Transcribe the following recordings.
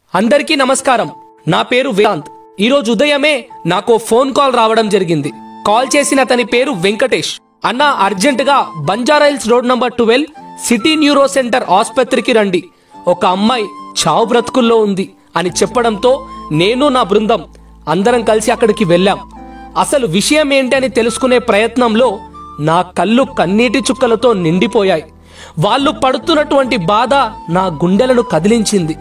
అందరికీ నమస్కారం. నా పేరు వేదాంత్. ఈ రోజు ఉదయమే నాకు ఫోన్ కాల్ రావడం జరిగింది. కాల్ చేసిన అతని పేరు వెంకటేష్. అన్న, అర్జెంట్ గా Banjara Hills road number 12 city neuro centre ఆసుపత్రికి రండి, ఒక అమ్మాయి చావు బ్రతుకుల్లో ఉంది అని చెప్పడంతో నేను నా బృందం అందరం కలిసి అక్కడికి వెళ్ళాం. అసలు విషయం ఏంటి అని తెలుసుకునే ప్రయత్నంలో నా కళ్ళు కన్నీటి చుక్కలతో నిండిపోయాయి. వాళ్ళు పడుతున్నటువంటి బాధ నా గుండెలను కదిలించింది.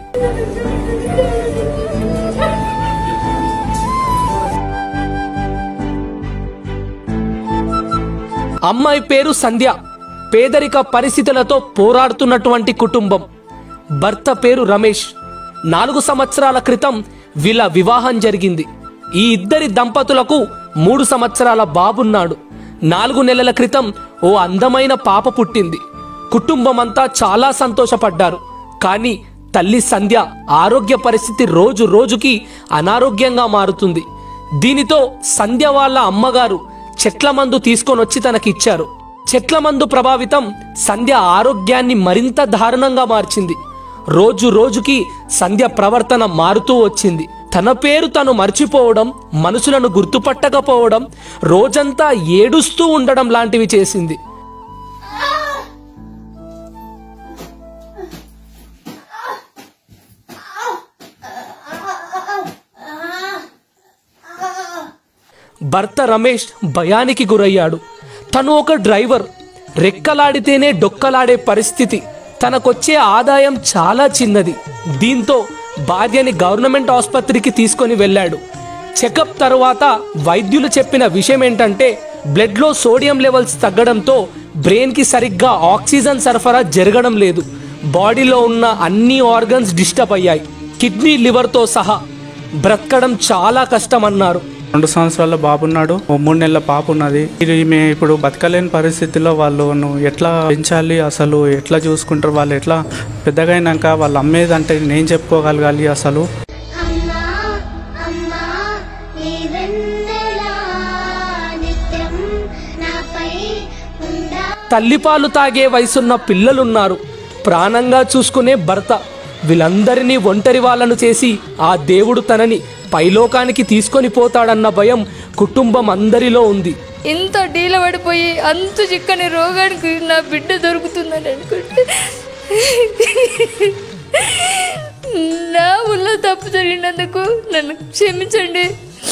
అమ్మాయి పేరు సంధ్య. పేదరిక పరిస్థితులతో పోరాడుతున్నటువంటి కుటుంబం. భర్త పేరు రమేష్. 4 సంవత్సరాల క్రితం వీళ్ళ వివాహం జరిగింది. ఈ ఇద్దరి దంపతులకు 3 సంవత్సరాల బాబున్నాడు. 4 నెలల క్రితం ఓ అందమైన పాప పుట్టింది. కుటుంబమంతా చాలా సంతోషపడ్డారు. కానీ తల్లి సంధ్య ఆరోగ్య పరిస్థితి రోజు రోజుకి అనారోగ్యంగా మారుతుంది. దీనితో సంధ్య వాళ్ళ అమ్మగారు చెట్ల మందు తీసుకొనొచ్చి తనకిచ్చారు. చెట్ల మందు ప్రభావితం సంధ్య ఆరోగ్యాన్ని మరింత దారుణంగా మార్చింది. రోజు రోజుకి సంధ్య ప్రవర్తన మారుతూ వచ్చింది. తన పేరు తను మర్చిపోవడం, మనుషులను గుర్తుపట్టకపోవడం, రోజంతా ఏడుస్తూ ఉండడం లాంటివి చేసింది. భర్త రమేష్ భయానికి గురయ్యాడు. తను ఒక డ్రైవర్. రెక్కలాడితేనే డొక్కలాడే పరిస్థితి. తనకొచ్చే ఆదాయం చాలా చిన్నది. దీంతో భార్యని గవర్నమెంట్ ఆసుపత్రికి తీసుకొని వెళ్ళాడు. చెకప్ తరువాత వైద్యులు చెప్పిన విషయం ఏంటంటే బ్లడ్లో సోడియం లెవెల్స్ తగ్గడంతో బ్రెయిన్కి సరిగ్గా ఆక్సిజన్ సరఫరా జరగడం లేదు. బాడీలో ఉన్న అన్ని ఆర్గన్స్ డిస్టర్బ్ అయ్యాయి. కిడ్నీ, లివర్తో సహా. బ్రతకడం చాలా కష్టం అన్నారు. 2 సంవత్సరాల బాబున్నాడు, 3 నెలల పాప ఉన్నది. ఈమె ఇప్పుడు బతకలేని పరిస్థితిలో వాళ్ళను ఎట్లా పెంచాలి, అసలు ఎట్లా చూసుకుంటారు, వాళ్ళు ఎట్లా పెద్దగా అయినాక వాళ్ళు అమ్మేదంటే నేను చెప్పుకోగలగాలి. అసలు తల్లిపాలు తాగే వయసున్న పిల్లలున్నారు. ప్రాణంగా చూసుకునే భర్త. వీళ్ళందరినీ ఒంటరి వాళ్ళను చేసి ఆ దేవుడు తనని పైలోకానికి తీసుకొని పోతాడన్న భయం కుటుంబం అందరిలో ఉంది. ఇంత డీల పడిపోయి అంత చిక్కని రోగానికి నా బిడ్డ దొరుకుతుందని అనుకుంటే నా వల్ల తప్పు జరిగినందుకు నన్ను క్షమించండి.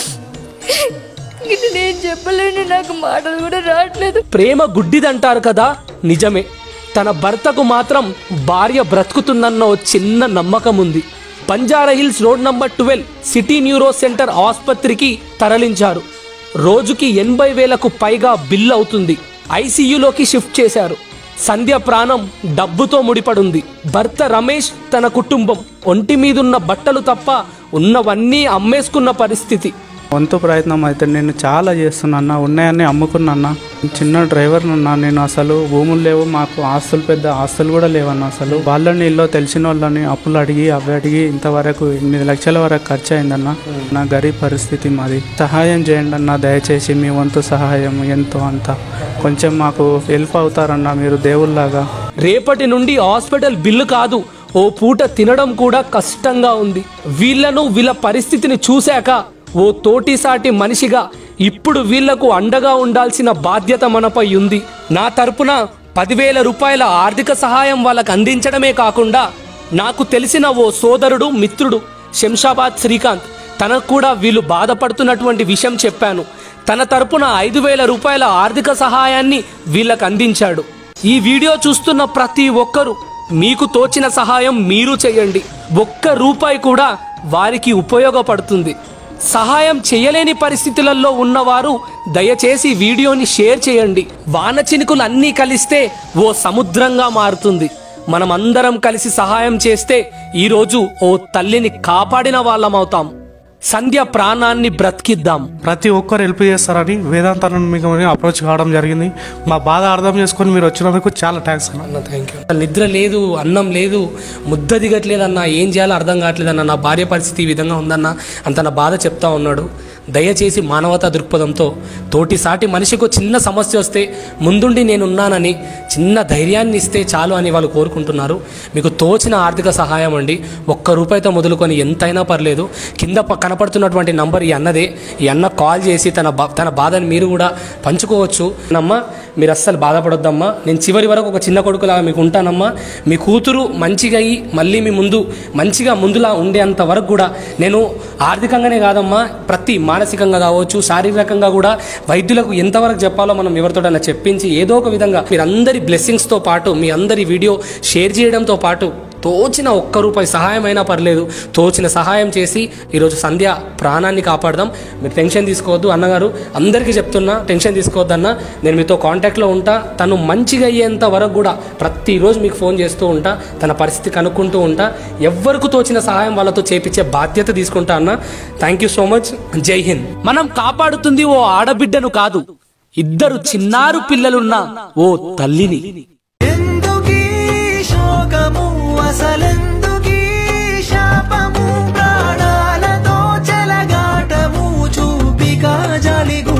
ఇది నేను చెప్పలేను, నాకు మాటలు కూడా రావట్లేదు. ప్రేమ గుడ్డిదంటారు కదా, నిజమే. తన భర్తకు మాత్రం భార్య బ్రతుకుతుందన్న ఓ చిన్న నమ్మకం ఉంది. Banjara Hills road number 12 city neuro centre ఆసుపత్రికి తరలించారు. రోజుకి 80,000కు పైగా బిల్ అవుతుంది. ఐసీయూలోకి షిఫ్ట్ చేశారు. సంధ్య ప్రాణం డబ్బుతో ముడిపడుంది. భర్త రమేష్, తన కుటుంబం ఒంటి మీదున్న బట్టలు తప్ప ఉన్నవన్నీ అమ్మేసుకున్న పరిస్థితి. వంతు ప్రయత్నం అయితే నేను చాలా చేస్తున్నా. ఉన్నాయన్నీ అమ్ముకున్నా. చిన్న డ్రైవర్ ఉన్నా నేను. అసలు భూములు లేవు మాకు, ఆస్తులు పెద్ద ఆస్తులు కూడా లేవన్నా. అసలు వాళ్ళని ఇల్లు తెలిసిన వాళ్ళని అప్పులు అడిగి ఇంతవరకు 8 లక్షల వరకు ఖర్చు అయిందన్న. నా గరీబ్ పరిస్థితి మాది. సహాయం చేయండి అన్న, దయచేసి మీ వంతు సహాయం ఎంతో అంత కొంచెం మాకు హెల్ప్ అవుతారన్నా మీరు దేవుళ్ళలాగా. రేపటి నుండి హాస్పిటల్ బిల్లు కాదు, ఓ పూట తినడం కూడా కష్టంగా ఉంది. వీళ్ళ పరిస్థితిని చూశాక ఓ తోటిసాటి మనిషిగా ఇప్పుడు వీళ్లకు అండగా ఉండాల్సిన బాధ్యత మనపై ఉంది. నా తరపున 10,000 రూపాయల ఆర్థిక సహాయం వాళ్ళకు అందించడమే కాకుండా నాకు తెలిసిన ఓ సోదరుడు, మిత్రుడు శంషాబాద్ శ్రీకాంత్, తనకు కూడా వీళ్ళు బాధపడుతున్నటువంటి విషయం చెప్పాను. తన తరపున 5,000 రూపాయల ఆర్థిక సహాయాన్ని వీళ్ళకు అందించాడు. ఈ వీడియో చూస్తున్న ప్రతి ఒక్కరూ మీకు తోచిన సహాయం మీరు చేయండి. ఒక్క రూపాయి కూడా వారికి ఉపయోగపడుతుంది. సహాయం చేయలేని పరిస్థితులలో ఉన్నవారు దయచేసి వీడియోని షేర్ చేయండి. వాన చినుకులు అన్నీ కలిస్తే ఓ సముద్రంగా మారుతుంది. మనమందరం కలిసి సహాయం చేస్తే ఈరోజు ఓ తల్లిని కాపాడిన వాళ్ళమవుతాం. సంధ్య ప్రాణాన్ని బ్రతికిద్దాం. ప్రతి ఒక్కరు హెల్ప్ చేస్తారని వేదాంతాన్ని మీకు అప్రోచ్ కావడం జరిగింది. మా బాధ అర్థం చేసుకొని మీరు వచ్చినందుకు చాలా థ్యాంక్స్ అన్న. Thank you. నిద్ర లేదు, అన్నం లేదు, ముద్ద దిగట్లేదన్నా, ఏం చేయాలో అర్థం కావట్లేదన్న. నా భార్య పరిస్థితి ఈ విధంగా ఉందన్న అంత నా బాధ చెప్తా ఉన్నాడు. దయచేసి మానవతా దృక్పథంతో తోటిసాటి మనిషికి చిన్న సమస్య వస్తే ముందుండి నేనున్నానని చిన్న ధైర్యాన్ని ఇస్తే చాలు అని వాళ్ళు కోరుకుంటున్నారు. మీకు తోచిన ఆర్థిక సహాయం అండి, ₹1 మొదలుకొని ఎంతైనా పర్లేదు. కింద కనపడుతున్నటువంటి నంబర్ ఈ అన్నదే. ఈ అన్న కాల్ చేసి తన బాధని మీరు కూడా పంచుకోవచ్చు. అమ్మా మీరు అస్సలు బాధపడొద్దమ్మా, నేను చివరి వరకు ఒక చిన్న కొడుకులాగా మీకు ఉంటానమ్మా. మీ కూతురు మంచిగా అయ్యి మళ్ళీ మీ ముందు మంచిగా ముందులా ఉండేంత వరకు కూడా నేను ఆర్థికంగానే కాదమ్మా, ప్రతి మానసికంగా కావచ్చు, శారీరకంగా కూడా వైద్యులకు ఎంతవరకు చెప్పాలో మనం ఎవరితోటైనా చెప్పించి ఏదో ఒక విధంగా మీరందరి బ్లెస్సింగ్స్తో పాటు మీ అందరి వీడియో షేర్ చేయడంతో పాటు తోచిన ₹1 సహాయం అయినా పర్లేదు, తోచిన సహాయం చేసి ఈరోజు సంధ్య ప్రాణాన్ని కాపాడదాం. మీరు టెన్షన్ తీసుకోవద్దు అన్నగారు, అందరికీ చెప్తున్నా టెన్షన్ తీసుకోవద్దన్న. నేను మీతో కాంటాక్ట్లో ఉంటా. తను మంచిగా అయ్యేంత వరకు కూడా ప్రతిరోజు మీకు ఫోన్ చేస్తూ ఉంటా, తన పరిస్థితి కనుక్కుంటూ ఉంటా. ఎవరికి తోచిన సహాయం వాళ్ళతో చేపించే బాధ్యత తీసుకుంటా అన్న. Thank you so much. Jai Hind. మనం కాపాడుతుంది ఓ ఆడబిడ్డను కాదు, 2 చిన్నారు పిల్లలున్న ఓ తల్లిని. అసలెందుకీ శాపము ప్రాణాలతో చెలగాటము చూపిక జలిగు